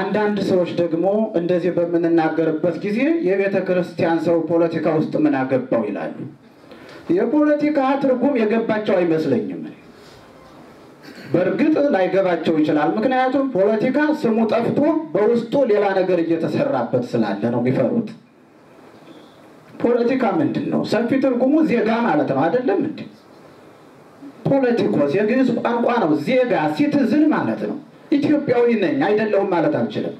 አንዳንድ ሰዎች ደግሞ እንደዚህ በመናገርበት ጊዜ የቤተ ክርስቲያን ሰው ፖለቲካ ውስጥ ምን አገባው ይላሉ። የፖለቲካ ትርጉም የገባቸው አይመስለኝም። በርግጥ ላይገባቸው ይችላል። ምክንያቱም ፖለቲካ ስሙ ጠፍቶ በውስጡ ሌላ ነገር እየተሰራበት ስላለ ነው የሚፈሩት። ፖለቲካ ምንድነው? ሰፊ ትርጉሙ ዜጋ ማለት ነው አይደለም እንዴ? ፖለቲኮስ የግዕዝ ቋንቋ ነው። ዜጋ ሲቲዝን ማለት ነው። ኢትዮጵያዊ ነኝ አይደለም ማለት አልችልም።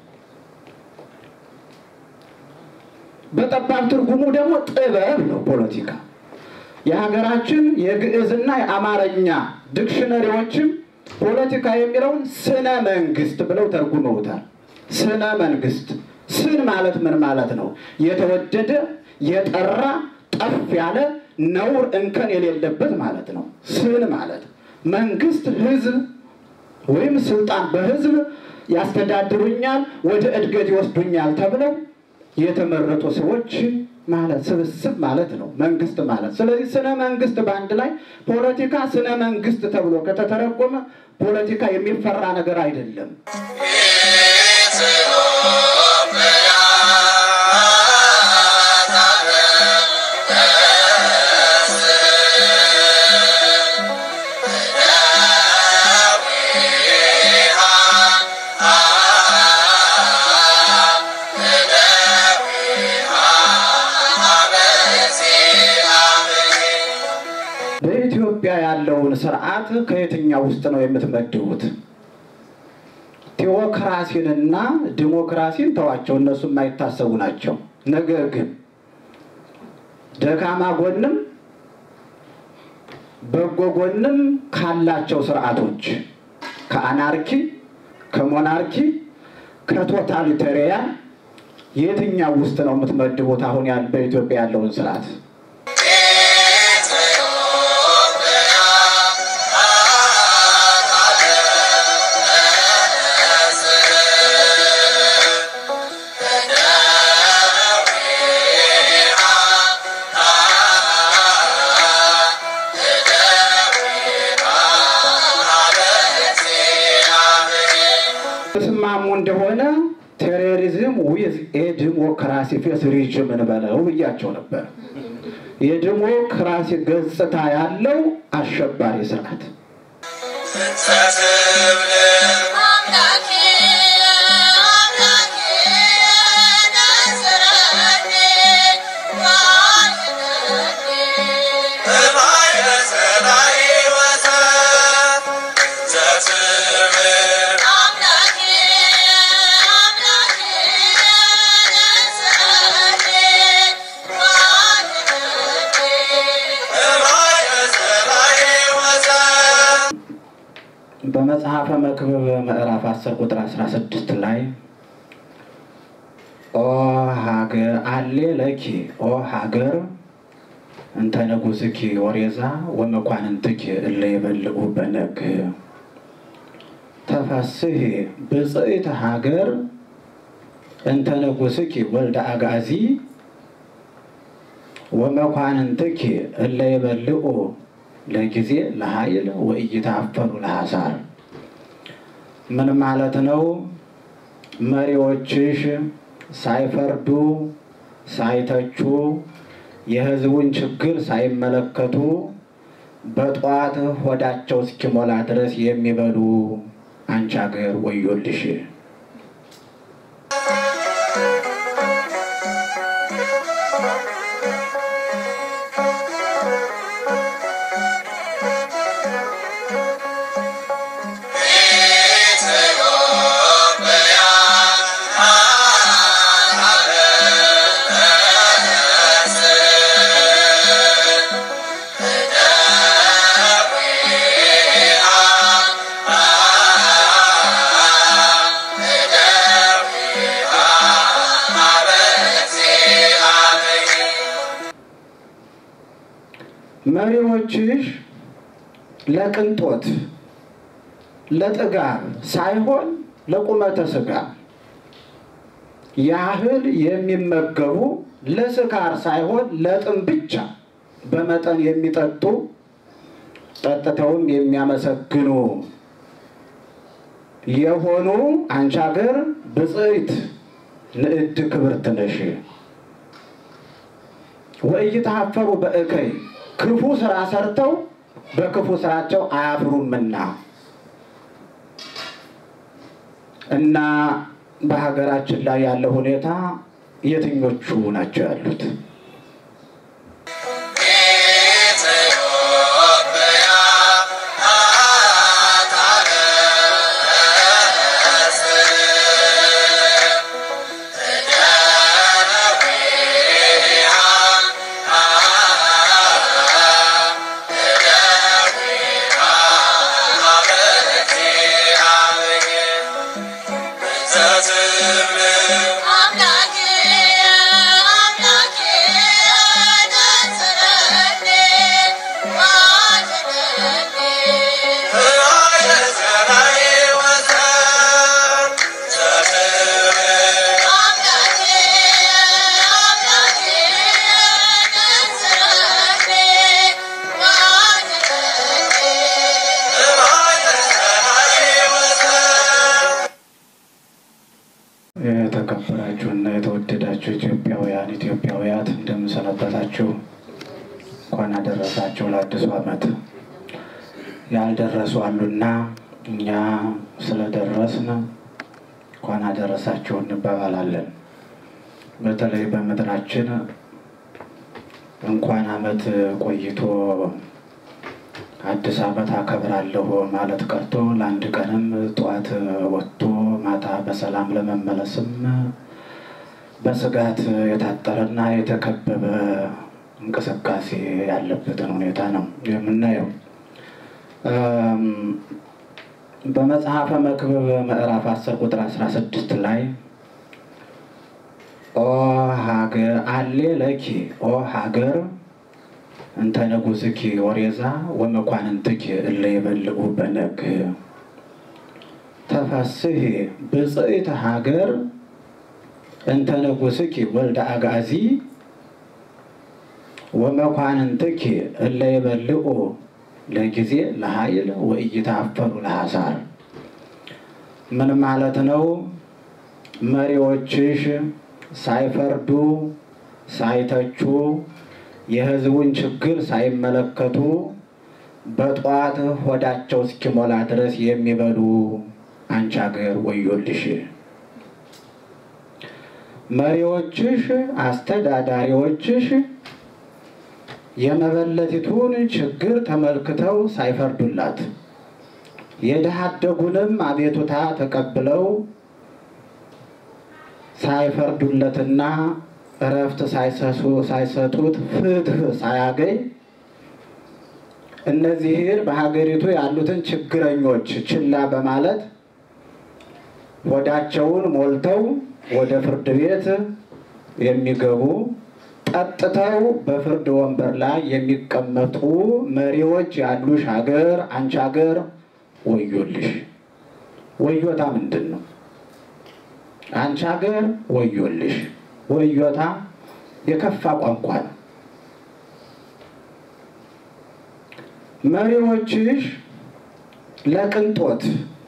በጠባብ ትርጉሙ ደግሞ ጥበብ ነው ፖለቲካ። የሀገራችን የግዕዝና የአማርኛ ዲክሽነሪዎችም ፖለቲካ የሚለውን ስነ መንግስት ብለው ተርጉመውታል። ስነ መንግስት ስን ማለት ምን ማለት ነው? የተወደደ የጠራ ጠፍ ያለ ነውር እንከን የሌለበት ማለት ነው። ስን ማለት መንግስት ህዝብ ወይም ስልጣን በህዝብ ያስተዳድሩኛል ወደ እድገት ይወስዱኛል ተብለው የተመረጡ ሰዎች ማለት ስብስብ ማለት ነው መንግስት ማለት። ስለዚህ ስነ መንግስት ባንድ ላይ ፖለቲካ ስነ መንግስት ተብሎ ከተተረጎመ ፖለቲካ የሚፈራ ነገር አይደለም። በኢትዮጵያ ያለውን ስርዓት ከየትኛው ውስጥ ነው የምትመድቡት? ቲወክራሲንና ዲሞክራሲን ተዋቸው፣ እነሱ የማይታሰቡ ናቸው። ነገር ግን ደካማ ጎንም በጎ ጎንም ካላቸው ስርዓቶች ከአናርኪ፣ ከሞናርኪ፣ ከቶታሊተሪያን የትኛው ውስጥ ነው የምትመድቡት? አሁን በኢትዮጵያ ያለውን ስርዓት እንደሆነ ቴሮሪዝም ዊዝ ዲሞክራሲ ፌስ ሪጅም እንበለው ብያቸው ነበር። የዲሞክራሲ ገጽታ ያለው አሸባሪ ስርዓት በመጽሐፈ መክብብ ምዕራፍ 10 ቁጥር 16 ላይ ኦ ሀገር አሌለኪ ኦ ሀገር እንተ ንጉሥኪ ወሬዛ ወመኳንንትኪ እለ ይበልዑ በነግ ተፈስሒ ብፅዕት ሀገር እንተ ንጉሥኪ ወልደ አጋዚ ወመኳንንትኪ እለ ይበልዑ ለጊዜ ለኃይል ወይታፈሩ ለሐሳር። ምን ማለት ነው? መሪዎችሽ ሳይፈርዱ ሳይተቹ የህዝቡን ችግር ሳይመለከቱ በጧት ሆዳቸው እስኪሞላ ድረስ የሚበሉ አንቺ ሀገር ወዮልሽ። መሪዎችሽ ለቅንጦት ለጥጋብ ሳይሆን ለቁመተ ስጋ ያህል የሚመገቡ ለስካር ሳይሆን ለጥም ብቻ በመጠን የሚጠጡ ጠጥተውም የሚያመሰግኑ የሆኑ አንቺ ሀገር ብፅዕት ንዕድ ክብርት ነሽ ወይይታፈሩ በእከይ ክፉ ስራ ሰርተው በክፉ ስራቸው አያፍሩምና እና በሀገራችን ላይ ያለው ሁኔታ የትኞቹ ናቸው ያሉት? የተከበራችሁና የተወደዳችሁ ኢትዮጵያውያን እንደምሰነበታችሁ እንኳን አደረሳችሁ ለአዲሱ ዓመት። ያልደረሱ አሉና እኛ ስለደረስን እንኳን አደረሳችሁ እንባባላለን። በተለይ በመድራችን እንኳን ዓመት ቆይቶ አዲስ ዓመት አከብራለሁ ማለት ቀርቶ ለአንድ ቀንም ጧት ወጥቶ ማታ በሰላም ለመመለስም በስጋት የታጠረና የተከበበ እንቅስቃሴ ያለበትን ሁኔታ ነው የምናየው። በመጽሐፈ መክብብ ምዕራፍ 10 ቁጥር 16 ላይ ኦ ሀገር አሌለኪ ኦ ሀገር እንተ ንጉሥኪ ወሬዛ ወመኳንንትኪ እለ ይበልዑ በነግ ተፈስሒ ብፅዕት ሀገር እንተ ንጉሥኪ ወልደ አጋዚ ወመኳንንትኪ እለ ይበልዑ ለጊዜ ለኃይል ወኢይታፈሩ ለሐሳር። ምን ማለት ነው? መሪዎችሽ ሳይፈርዱ ሳይተቹ የህዝቡን ችግር ሳይመለከቱ በጧት ሆዳቸው እስኪሞላ ድረስ የሚበሉ አንቺ ሀገር ወዮልሽ። መሪዎችሽ አስተዳዳሪዎችሽ የመበለቲቱን ችግር ተመልክተው ሳይፈርዱላት የድሃ አደጉንም አቤቱታ ተቀብለው ሳይፈርዱለትና እረፍት ሳይሰጡት ፍትህ ሳያገኝ እነዚህን በሀገሪቱ ያሉትን ችግረኞች ችላ በማለት ሆዳቸውን ሞልተው ወደ ፍርድ ቤት የሚገቡ ጠጥተው በፍርድ ወንበር ላይ የሚቀመጡ መሪዎች ያሉሽ ሀገር አንቺ ሀገር ወዮልሽ። ወዮታ ምንድን ነው? አንቺ ሀገር ወዮልሽ። ወዮታ የከፋ ቋንቋ ነው። መሪዎችሽ ለቅንጦት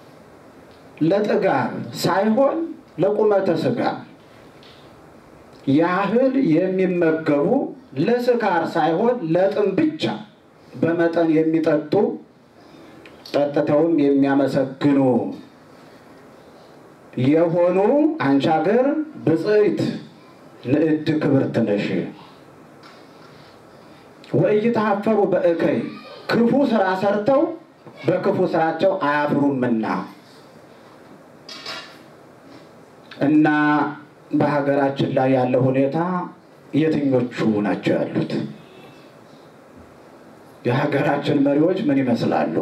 ለጥጋብ ሳይሆን ለቁመተ ስጋ ያህል የሚመገቡ ለስካር ሳይሆን ለጥም ብቻ በመጠን የሚጠጡ ጠጥተውም የሚያመሰግኑ የሆኑ አንቺ ሀገር ብፅዕት ንዕድ ክብርት ነሽ ወይይታፈሩ በእከይ ክፉ ስራ ሰርተው በክፉ ስራቸው አያፍሩምና እና በሀገራችን ላይ ያለው ሁኔታ የትኞቹ ናቸው ያሉት? የሀገራችን መሪዎች ምን ይመስላሉ?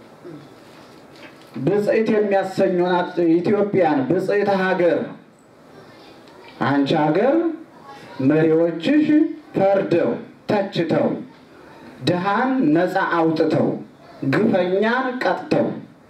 ብፅዕት የሚያሰኙናት ኢትዮጵያን ብፅዕት ሀገር አንቺ ሀገር መሪዎችሽ ፈርደው ተችተው ድሃን ነፃ አውጥተው ግፈኛን ቀጥተው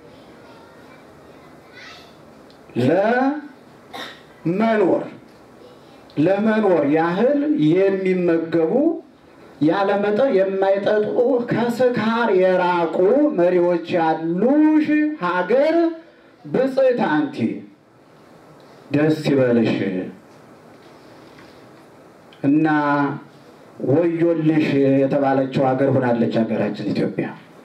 ለመኖር ያህል የሚመገቡ ያለመጠን የማይጠጡ ከስካር የራቁ መሪዎች ያሉሽ ሀገር ብፅዕት አንቲ ደስ ይበልሽ እና ወዮልሽ የተባለችው ሀገር ሆናለች ሀገራችን ኢትዮጵያ።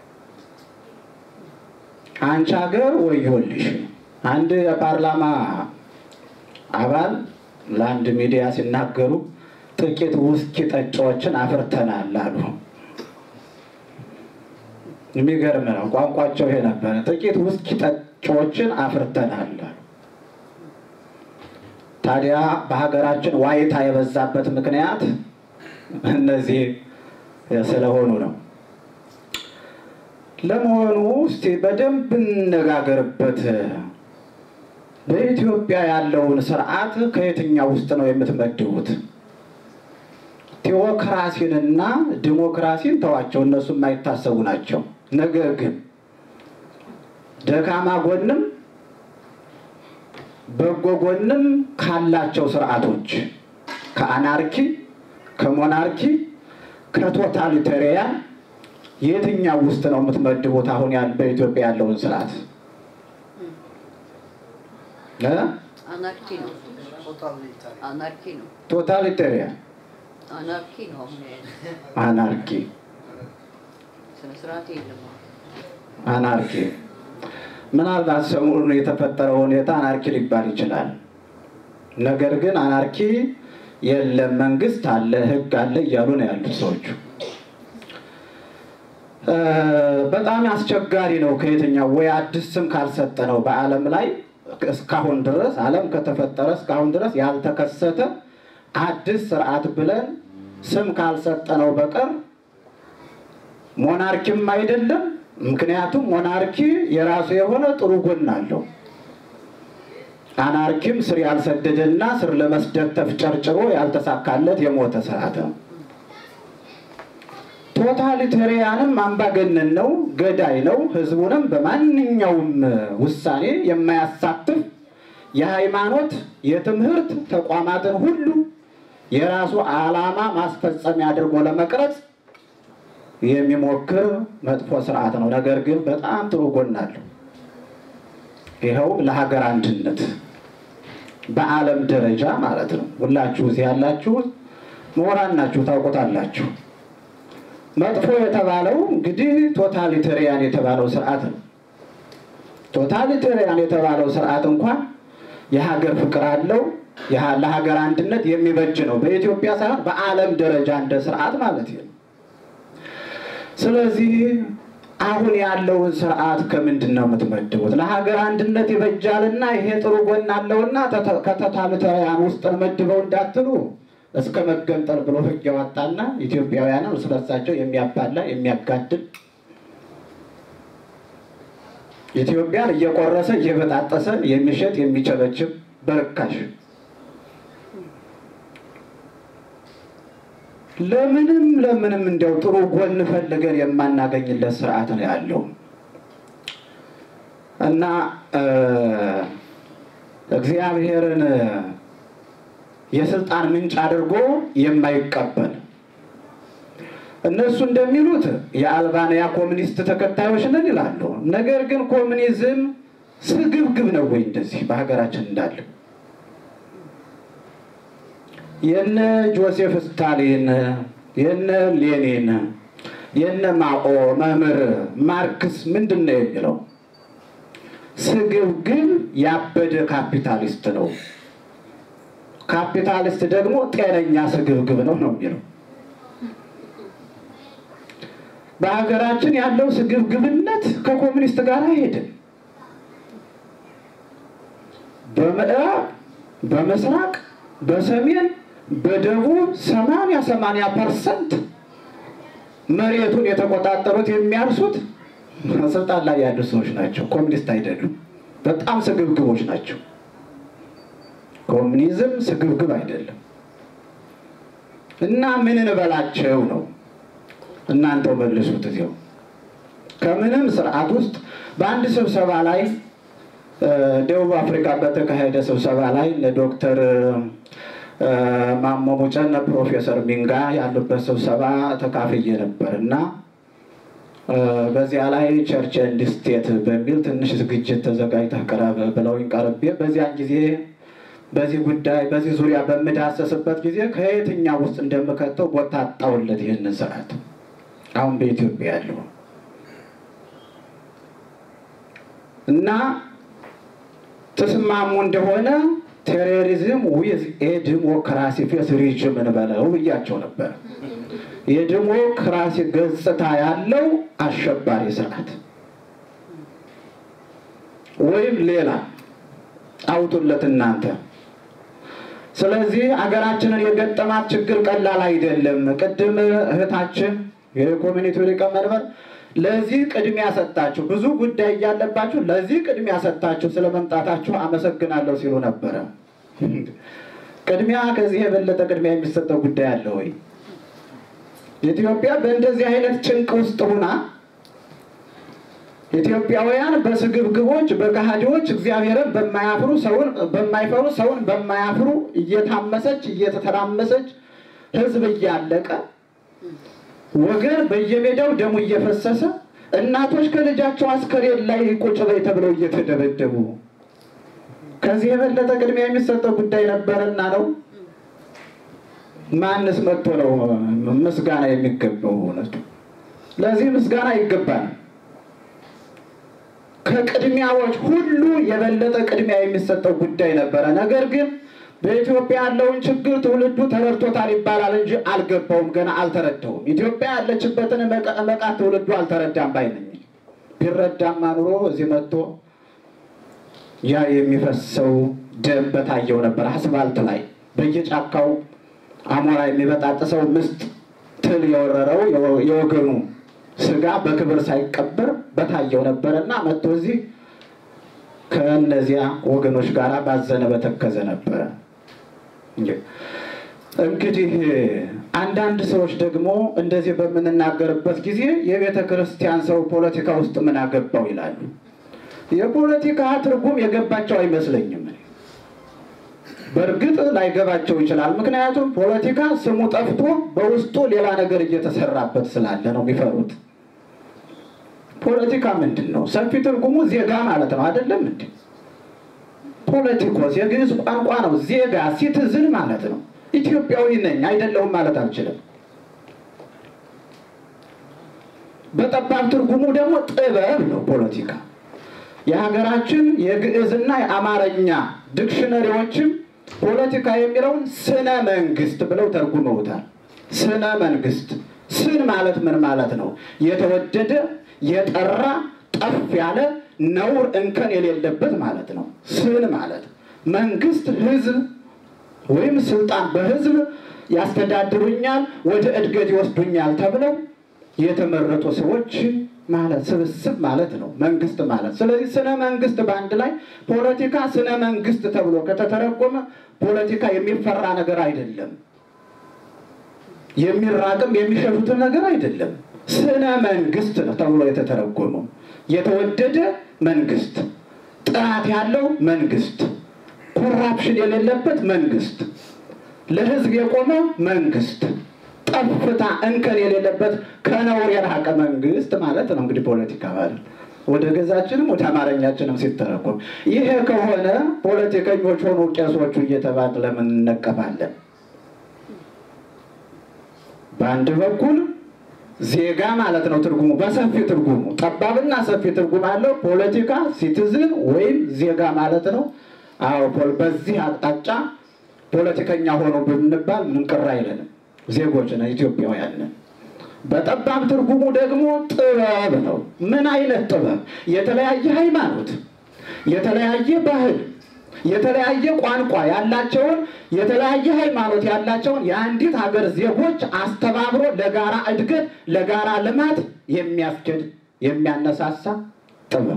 አንቺ ሀገር ወዮልሽ። አንድ የፓርላማ አባል ለአንድ ሚዲያ ሲናገሩ ጥቂት ውስኪ ጠጪዎችን አፍርተናል አሉ። የሚገርም ነው፣ ቋንቋቸው ይሄ ነበር። ጥቂት ውስኪ ጠጪዎችን አፍርተናል አሉ። ታዲያ በሀገራችን ዋይታ የበዛበት ምክንያት እነዚህ ስለሆኑ ነው። ለመሆኑ እስቲ በደንብ እንነጋገርበት። በኢትዮጵያ ያለውን ስርዓት ከየትኛው ውስጥ ነው የምትመድቡት? ቲወክራሲንና ዲሞክራሲን ተዋቸው፣ እነሱ የማይታሰቡ ናቸው። ነገር ግን ደካማ ጎንም በጎ ጎንም ካላቸው ስርዓቶች ከአናርኪ፣ ከሞናርኪ፣ ከቶታሊተሪያን የትኛው ውስጥ ነው የምትመድቡት? አሁን በኢትዮጵያ ያለውን ስርዓት ኣናርኪ ነው። ኣናርኪ ነው። ቶታሊተሪያን ኣናርኪ ነው። አናርኪ ስነስርዓት የለም። አናርኪ ምናልባት ሰሞኑን የተፈጠረው ሁኔታ አናርኪ ሊባል ይችላል። ነገር ግን አናርኪ የለም፣ መንግስት አለ፣ ህግ አለ እያሉ ነው ያሉት ሰዎች። በጣም አስቸጋሪ ነው። ከየትኛው ወይ አዲስ ስም ካልሰጠ ነው በአለም ላይ እስካሁን ድረስ ዓለም ከተፈጠረ እስካሁን ድረስ ያልተከሰተ አዲስ ስርዓት ብለን ስም ካልሰጠ ነው በቀር ሞናርኪም አይደለም። ምክንያቱም ሞናርኪ የራሱ የሆነ ጥሩ ጎን አለው። አናርኪም ስር ያልሰደደና ስር ለመስደድ ተፍጨርጭሮ ያልተሳካለት የሞተ ስርዓት ነው። ቶታሊተሪያንም አምባገነን ነው፣ ገዳይ ነው። ህዝቡንም በማንኛውም ውሳኔ የማያሳትፍ የሃይማኖት የትምህርት ተቋማትን ሁሉ የራሱ ዓላማ ማስፈጸሚያ አድርጎ ለመቅረጽ የሚሞክር መጥፎ ስርዓት ነው። ነገር ግን በጣም ጥሩ ጎን አለው። ይኸው ለሀገር አንድነት በዓለም ደረጃ ማለት ነው። ሁላችሁ እዚህ ያላችሁ ምሁራን ናችሁ፣ ታውቁታላችሁ። መጥፎ የተባለው እንግዲህ ቶታሊተሪያን የተባለው ስርዓት ነው። ቶታሊተሪያን የተባለው ስርዓት እንኳን የሀገር ፍቅር አለው፣ ለሀገር አንድነት የሚበጅ ነው። በኢትዮጵያ ሳይሆን በዓለም ደረጃ እንደ ስርዓት ማለት ነው። ስለዚህ አሁን ያለውን ስርዓት ከምንድን ነው የምትመድቡት? ለሀገር አንድነት ይበጃልና ይሄ ጥሩ ጎን አለውና ከቶታሊተሪያን ውስጥ መድበው እንዳትሉ እስከ መገንጠል ብሎ ህግ ያወጣና ኢትዮጵያውያንን እርስ በርሳቸው የሚያባላ የሚያጋድል ኢትዮጵያን እየቆረሰ እየበጣጠሰ የሚሸጥ የሚቸበችብ በርካሽ ለምንም እንደው ጥሩ ጎን ፈልገን የማናገኝለት ስርዓት ነው ያለው እና እግዚአብሔርን የስልጣን ምንጭ አድርጎ የማይቀበል እነሱ እንደሚሉት የአልባንያ ኮሙኒስት ተከታዮች ነን ይላሉ። ነገር ግን ኮሙኒዝም ስግብግብ ነው ወይ እንደዚህ በሀገራችን እንዳለ? የነ ጆሴፍ ስታሊን የነ ሌኒን የነ ማኦ መምህር ማርክስ ምንድነው የሚለው? ስግብግብ ያበደ ካፒታሊስት ነው፣ ካፒታሊስት ደግሞ ጤነኛ ስግብግብ ነው የሚለው። በሀገራችን ያለው ስግብግብነት ከኮሙኒስት ጋር አይሄድም። በምዕራብ በምስራቅ በሰሜን በደቡብ 80% መሬቱን የተቆጣጠሩት የሚያርሱት ስልጣን ላይ ያሉ ሰዎች ናቸው፣ ኮሙኒስት አይደሉም። በጣም ስግብግቦች ናቸው። ኮሙኒዝም ስግብግብ አይደለም። እና ምን እንበላቸው ነው? እናንተው መልሱት። እዚያው ከምንም ስርዓት ውስጥ በአንድ ስብሰባ ላይ ደቡብ አፍሪካ በተካሄደ ስብሰባ ላይ ለዶክተር ማሞ ሙጨነ ፕሮፌሰር ሚንጋ ያሉበት ስብሰባ ተካፍዬ ነበርና በዚያ ላይ ቸርች ኤንድ ስቴት በሚል ትንሽ ዝግጅት ተዘጋጅተህ ቀረበ ብለውኝ ቀርቤ በዚያን ጊዜ በዚህ ጉዳይ በዚህ ዙሪያ በመዳሰስበት ጊዜ ከየትኛው ውስጥ እንደምከተው ቦታ አጣውለት ይሄንን ስርዓት አሁን በኢትዮጵያ ያለው እና ተስማሙ እንደሆነ ቴሮሪዝም ዊዝ ዲሞክራሲ ፌስ ሪጅም እንበለው ብያቸው ነበር። የዲሞክራሲ ገጽታ ያለው አሸባሪ ስርዓት ወይም ሌላ አውጡለት እናንተ። ስለዚህ አገራችንን የገጠማት ችግር ቀላል አይደለም። ቅድም እህታችን የኮሚኒቲው ሊቀመንበር ለዚህ ቅድሚያ ሰጣችሁ ብዙ ጉዳይ ያለባችሁ ለዚህ ቅድሚያ ሰጣችሁ ስለመምጣታችሁ አመሰግናለሁ ሲሉ ነበር። ቅድሚያ ከዚህ የበለጠ ቅድሚያ የሚሰጠው ጉዳይ አለ ወይ? ኢትዮጵያ በእንደዚህ አይነት ጭንቅ ውስጥ ሆና ኢትዮጵያውያን በስግብግቦች በካሃዲዎች እግዚአብሔርን በማያፍሩ ሰውን በማይፈሩ ሰውን በማያፍሩ እየታመሰች እየተተራመሰች ህዝብ እያለቀ ወገን በየሜዳው ደሙ እየፈሰሰ እናቶች ከልጃቸው አስከሬን ላይ ቁጭ በይ ተብለው እየተደበደቡ ከዚህ የበለጠ ቅድሚያ የሚሰጠው ጉዳይ ነበርና ነው። ማንስ መጥቶ ነው ምስጋና የሚገባው? እውነቱ ለዚህ ምስጋና ይገባል። ከቅድሚያዎች ሁሉ የበለጠ ቅድሚያ የሚሰጠው ጉዳይ ነበር። ነገር ግን በኢትዮጵያ ያለውን ችግር ትውልዱ ተረድቶታል ይባላል እንጂ አልገባውም፣ ገና አልተረዳውም። ኢትዮጵያ ያለችበትን መቃት ትውልዱ አልተረዳም ባይነኝ። ቢረዳማ ኑሮ እዚህ መጥቶ ያ የሚፈሰው ደም በታየው ነበር። አስፋልት ላይ በየጫካው አሞራ የሚበጣጥሰው ምስጥ ትል የወረረው የወገኑ ስጋ በክብር ሳይቀበር በታየው ነበርና መጥቶ እዚህ ከነዚያ ወገኖች ጋር ባዘነ በተከዘ ነበር። እንግዲህ አንዳንድ ሰዎች ደግሞ እንደዚህ በመናገርበት ጊዜ የቤተ ክርስቲያን ሰው ፖለቲካ ውስጥ ምን አገባው ይላሉ። የፖለቲካ ትርጉም የገባቸው አይመስለኝም። በእርግጥ ላይገባቸው ይችላል። ምክንያቱም ፖለቲካ ስሙ ጠፍቶ በውስጡ ሌላ ነገር እየተሰራበት ስላለ ነው የሚፈሩት። ፖለቲካ ምንድነው? ሰፊ ትርጉሙ ዜጋ ማለት ነው አይደለም እንዴ? ፖለቲኮስ የግዕዝ ቋንቋ ነው። ዜጋ ሲቲዝን ማለት ነው። ኢትዮጵያዊ ነኝ አይደለሁም ማለት አልችልም። በጠባብ ትርጉሙ ደግሞ ጥበብ ነው ፖለቲካ። የሀገራችን የግዕዝና የአማርኛ ዲክሽነሪዎችም ፖለቲካ የሚለውን ስነ መንግስት ብለው ተርጉመውታል። ስነ መንግስት ስን ማለት ምን ማለት ነው? የተወደደ የጠራ ጠፍ ያለ ነውር እንከን የሌለበት ማለት ነው። ስን ማለት መንግስት ህዝብ ወይም ስልጣን በህዝብ ያስተዳድሩኛል ወደ እድገት ይወስዱኛል ተብለው የተመረጡ ሰዎች ማለት ስብስብ ማለት ነው መንግስት ማለት። ስለዚህ ስነ መንግስት በአንድ ላይ ፖለቲካ ስነ መንግስት ተብሎ ከተተረጎመ ፖለቲካ የሚፈራ ነገር አይደለም፣ የሚራቅም የሚሸሹትም ነገር አይደለም። ስነ መንግስት ነው ተብሎ የተተረጎመው። የተወደደ መንግስት፣ ጥራት ያለው መንግስት፣ ኮራፕሽን የሌለበት መንግስት፣ ለህዝብ የቆመ መንግስት፣ ጠፍታ እንከን የሌለበት ከነውር የራቀ መንግስት ማለት ነው። እንግዲህ ፖለቲካ ማለት ወደ ገዛችንም ወደ አማርኛችንም ሲተረጎም ይሄ ከሆነ ፖለቲከኞች ሆኑ ቄሶቹ እየተባለ ለምን እንነቀፋለን? በአንድ በኩል ዜጋ ማለት ነው ትርጉሙ፣ በሰፊ ትርጉሙ ጠባብና ሰፊ ትርጉም አለው። ፖለቲካ ሲቲዝን ወይም ዜጋ ማለት ነው። አዎ በዚህ አቅጣጫ ፖለቲከኛ ሆኖ ብንባል ምን ቅር አይለንም። ዜጎች ነን፣ ኢትዮጵያውያን ነን። በጠባብ ትርጉሙ ደግሞ ጥበብ ነው። ምን አይነት ጥበብ? የተለያየ ሃይማኖት፣ የተለያየ ባህል፣ የተለያየ ቋንቋ ያላቸውን የተለያየ ሃይማኖት ያላቸውን የአንዲት ሀገር ዜጎች አስተባብሮ ለጋራ እድገት ለጋራ ልማት የሚያስችል የሚያነሳሳ ጥበብ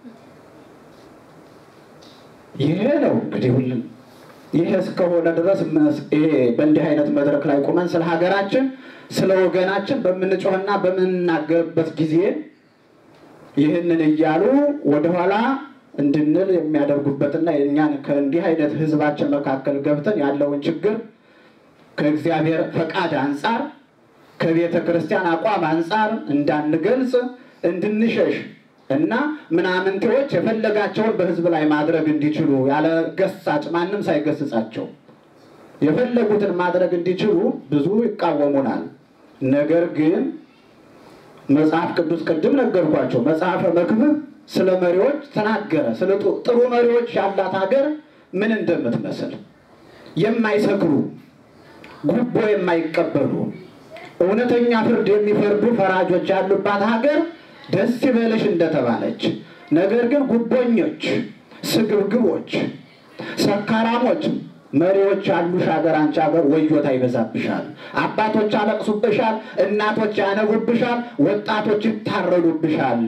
ይሄ ነው። እንግዲህ ሁሉም ይሄ እስከሆነ ድረስ በእንዲህ አይነት መድረክ ላይ ቆመን ስለ ሀገራችን ስለ ወገናችን በምንጮህና በምንናገርበት ጊዜ ይህንን እያሉ ወደኋላ እንድንል የሚያደርጉበትና የኛን ከእንዲህ አይነት ህዝባችን መካከል ገብተን ያለውን ችግር ከእግዚአብሔር ፈቃድ አንፃር ከቤተ ክርስቲያን አቋም አንፃር እንዳንገልጽ እንድንሸሽ እና ምናምንቴዎች የፈለጋቸውን በህዝብ ላይ ማድረግ እንዲችሉ ያለ ገሳጭ ማንም ሳይገስጻቸው የፈለጉትን ማድረግ እንዲችሉ ብዙ ይቃወሙናል። ነገር ግን መጽሐፍ ቅዱስ ቅድም ነገርኳቸው መጽሐፈ መክብብ ስለ መሪዎች ተናገረ። ስለ ጥሩ መሪዎች ያላት ሀገር ምን እንደምትመስል የማይሰክሩ ጉቦ የማይቀበሉ እውነተኛ ፍርድ የሚፈርዱ ፈራጆች ያሉባት ሀገር ደስ ይበልሽ እንደተባለች፣ ነገር ግን ጉቦኞች፣ ስግብግቦች፣ ሰካራሞች መሪዎች ያሉሽ ሀገር አንቺ ሀገር ወዮታ ይበዛብሻል። አባቶች ያለቅሱብሻል፣ እናቶች ያነቡብሻል፣ ወጣቶች ይታረዱብሻል።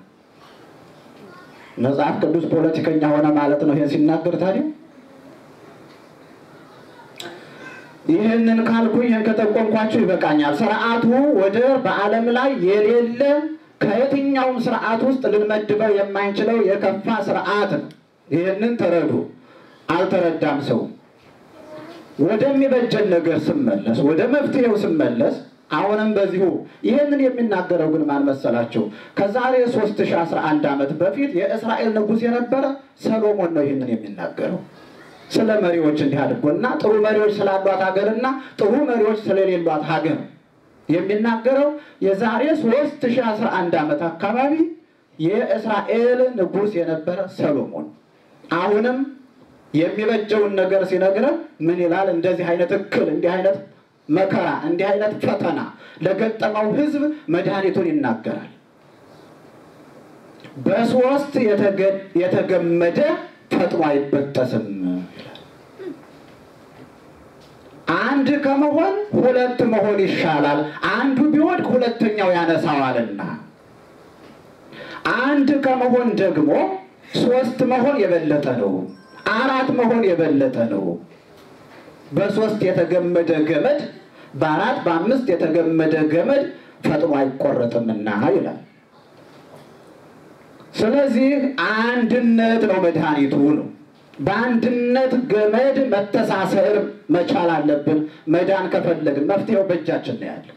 መጽሐፍ ቅዱስ ፖለቲከኛ ሆነ ማለት ነው ይሄን ሲናገር። ታዲያ ይሄንን ካልኩኝ ከተቆንኳችሁ ይበቃኛል። ስርዓቱ ወደ በዓለም ላይ የሌለ ከየትኛውም ስርዓት ውስጥ ልንመድበው የማንችለው የከፋ ስርዓት ነው። ይሄንን ተረዱ። አልተረዳም ሰው። ወደሚበጀን ነገር ስመለስ ወደ መፍትሄው ስመለስ አሁንም በዚሁ ይሄንን የሚናገረው ግን ማን መሰላችሁ? ከዛሬ 3011 ዓመት በፊት የእስራኤል ንጉስ የነበረ ሰሎሞን ነው ይሄንን የሚናገረው። ስለ መሪዎች እንዲህ አድርጎና ጥሩ መሪዎች ስላሏት ሀገርና ጥሩ መሪዎች ስለሌሏት ሀገር የሚናገረው የዛሬ 3011 ዓመት አካባቢ የእስራኤል ንጉስ የነበረ ሰሎሞን አሁንም የሚበጀውን ነገር ሲነግረን ምን ይላል? እንደዚህ አይነት እክል፣ እንዲህ አይነት መከራ፣ እንዲህ አይነት ፈተና ለገጠመው ህዝብ መድኃኒቱን ይናገራል። በሶስት የተገመደ ፈጥኖ አይበጠስም ይላል። አንድ ከመሆን ሁለት መሆን ይሻላል፣ አንዱ ቢወድቅ ሁለተኛው ያነሳዋልና። አንድ ከመሆን ደግሞ ሶስት መሆን የበለጠ ነው፣ አራት መሆን የበለጠ ነው። በሶስት የተገመደ ገመድ በአራት በአምስት የተገመደ ገመድ ፈጥኖ አይቆረጥምና ይላል። ስለዚህ አንድነት ነው መድኃኒቱ ነው። በአንድነት ገመድ መተሳሰር መቻል አለብን። መዳን ከፈለግን መፍትሄው በእጃችን ነው ያለው።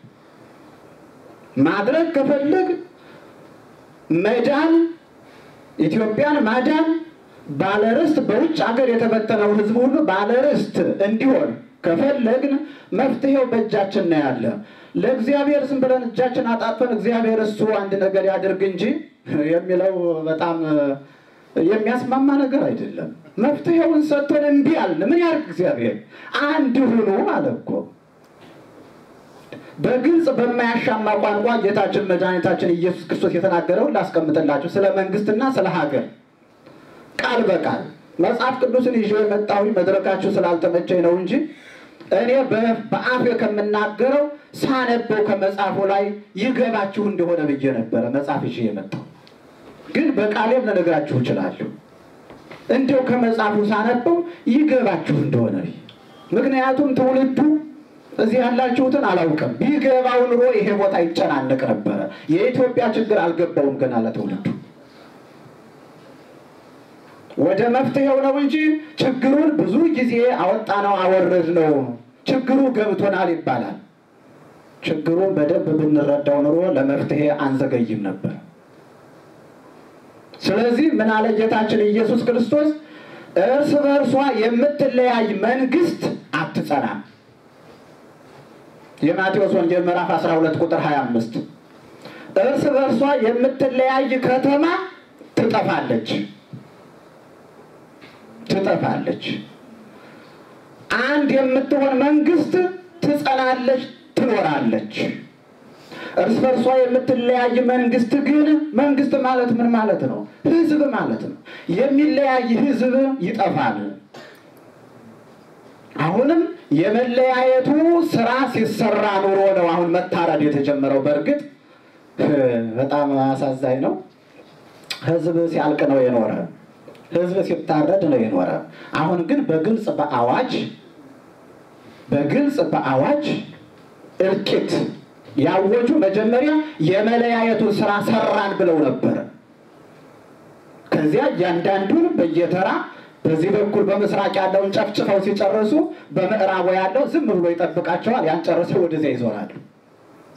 ማድረግ ከፈለግ መዳን ኢትዮጵያን ማዳን ባለርስት በውጭ ሀገር የተበተነው ህዝብ ሁሉ ባለርስት እንዲሆን ከፈለግን መፍትሄው በእጃችን ነው ያለ። ለእግዚአብሔር ዝም ብለን እጃችን አጣጥፈን እግዚአብሔር እሱ አንድ ነገር ያድርግ እንጂ የሚለው በጣም የሚያስማማ ነገር አይደለም። መፍትሄውን ሰጥቶን እምቢ አልን። ምን ያርግ እግዚአብሔር? አንድ ሁኑ ማለት እኮ በግልጽ በማያሻማ ቋንቋ ጌታችን መድኃኒታችን ኢየሱስ ክርስቶስ የተናገረው ላስቀምጥላችሁ ስለ መንግስትና ስለ ሀገር ቃል በቃል መጽሐፍ ቅዱስን ይዤ የመጣሁ መድረካችሁ ስላልተመቸኝ ነው እንጂ እኔ በአፌ ከምናገረው ሳነበው ከመጽሐፉ ላይ ይገባችሁ እንደሆነ ብዬ ነበር መጽሐፍ ይዤ የመጣሁ። ግን በቃሌም ልነግራችሁ እችላለሁ እንደው ከመጽሐፉ ሳነበው ይገባችሁ እንደሆነ። ምክንያቱም ትውልዱ እዚህ ያላችሁትን አላውቅም። ቢገባው ኑሮ ይሄ ቦታ ይጨናነቅ ነበር። የኢትዮጵያ ችግር አልገባውም ገና ለትውልዱ። ወደ መፍትሄው ነው እንጂ ችግሩን ብዙ ጊዜ አወጣነው አወረድነው ችግሩ ገብቶናል ይባላል። ችግሩን በደንብ ብንረዳው ኑሮ ለመፍትሄ አንዘገይም ነበር። ስለዚህ ምን አለ ጌታችን ኢየሱስ ክርስቶስ? እርስ በርሷ የምትለያይ መንግስት አትጸናም። የማቴዎስ ወንጌል ምዕራፍ 12 ቁጥር 25 እርስ በርሷ የምትለያይ ከተማ ትጠፋለች። አንድ የምትሆን መንግስት ትጸናለች፣ ትኖራለች። እርስ በርሷ የምትለያይ መንግስት ግን መንግስት ማለት ምን ማለት ነው? ህዝብ ማለት ነው። የሚለያይ ህዝብ ይጠፋል። አሁንም የመለያየቱ ስራ ሲሰራ ኑሮ ነው አሁን መታረድ የተጀመረው። በእርግጥ በጣም አሳዛኝ ነው። ህዝብ ሲያልቅ ነው የኖረ፣ ህዝብ ሲታረድ ነው የኖረ። አሁን ግን በግልጽ በአዋጅ እልቂት ያወጁ መጀመሪያ የመለያየቱ ስራ ሰራን ብለው ነበር። ከዚያ እያንዳንዱን በየተራ በዚህ በኩል በምስራቅ ያለውን ጨፍጭፈው ሲጨርሱ በምዕራቡ ያለው ዝም ብሎ ይጠብቃቸዋል። ያን ጨርሰው ወደዚያ ይዞራሉ።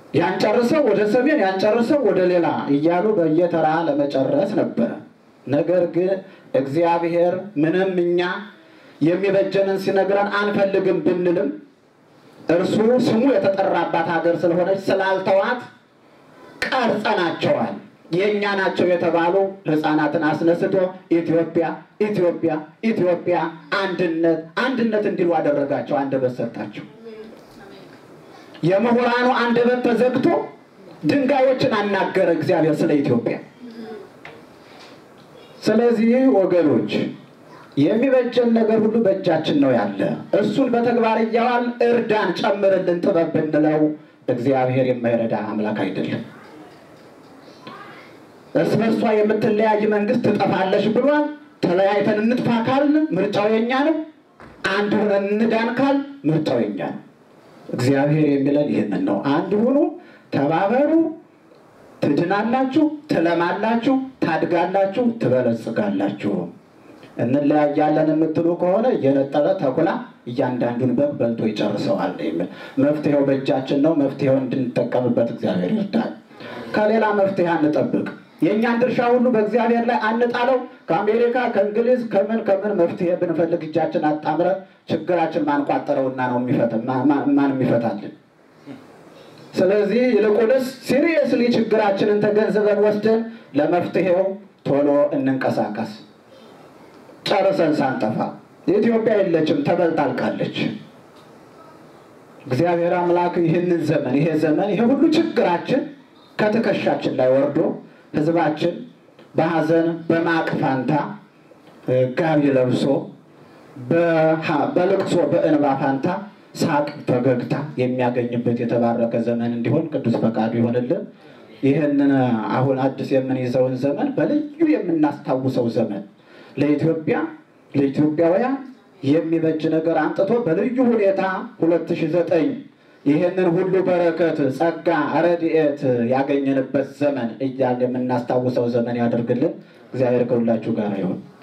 ያንጨርሰው ወደ ሰሜን ያንጨርሰው ወደ ሌላ እያሉ በየተራ ለመጨረስ ነበር። ነገር ግን እግዚአብሔር ምንም እኛ የሚበጀንን ሲነግረን አንፈልግም ብንልም እርሱ ስሙ የተጠራባት ሀገር ስለሆነች ስላልተዋት ቀርጸናቸዋል። የኛ ናቸው የተባሉ ህፃናትን አስነስቶ ኢትዮጵያ ኢትዮጵያ ኢትዮጵያ አንድነት አንድነት እንዲሉ አደረጋቸው። አንደበት ሰጣቸው። የምሁራኑ አንደበት ተዘግቶ ድንጋዮችን አናገረ እግዚአብሔር ስለ ኢትዮጵያ። ስለዚህ ወገኖች የሚበጀን ነገር ሁሉ በእጃችን ነው ያለ። እሱን በተግባር እያዋል እርዳን ጨምርልን ጥበብ ብንለው እግዚአብሔር የማይረዳ አምላክ አይደለም። እርስ በርሷ የምትለያይ መንግስት ትጠፋለች ብሏል። ተለያይተን እንጥፋ ካልን ምርጫው የኛ ነው። አንድ ሆነን እንዳን ካል ምርጫው የኛ ነው። እግዚአብሔር የሚለን ይሄንን ነው። አንድ ሁኑ፣ ተባበሩ፣ ትድናላችሁ፣ ትለማላችሁ፣ ታድጋላችሁ፣ ትበለጽጋላችሁ። እንለያያለን የምትሉ ከሆነ የነጠረ ተኩላ እያንዳንዱን በግ በልቶ ይጨርሰዋል። መፍትሄው በእጃችን ነው። መፍትሄው እንድንጠቀምበት እግዚአብሔር ይርዳል። ከሌላ መፍትሄ አንጠብቅ። የኛን ድርሻ ሁሉ በእግዚአብሔር ላይ አንጣለው። ከአሜሪካ ከእንግሊዝ ከምን መፍትሄ ብንፈልግ እጃችን አጣምረ ችግራችን ማንቋጠረውና ነው ማን የሚፈታልን? ስለዚህ ይልቁንስ ሲሪየስሊ ችግራችንን ተገንዝበን ወስደን ለመፍትሄው ቶሎ እንንቀሳቀስ። ጨርሰን ሳንጠፋ ኢትዮጵያ የለችም፣ ተበልጣልቃለች። እግዚአብሔር አምላክ ይህንን ዘመን ይሄ ሁሉ ችግራችን ከትከሻችን ላይ ወርዶ ህዝባችን በሐዘን በማቅ ፋንታ ጋቢ ለብሶ በልቅሶ በእንባ ፋንታ ሳቅ ፈገግታ የሚያገኝበት የተባረከ ዘመን እንዲሆን ቅዱስ ፈቃዱ ይሆንልን። ይህንን አሁን አዲስ የምንይዘውን ዘመን በልዩ የምናስታውሰው ዘመን ለኢትዮጵያውያን የሚበጅ ነገር አምጥቶ በልዩ ሁኔታ 2009 ይህንን ሁሉ በረከት ጸጋ ረድኤት ያገኘንበት ዘመን እያልን የምናስታውሰው ዘመን ያደርግልን። እግዚአብሔር ከሁላችሁ ጋር ይሁን።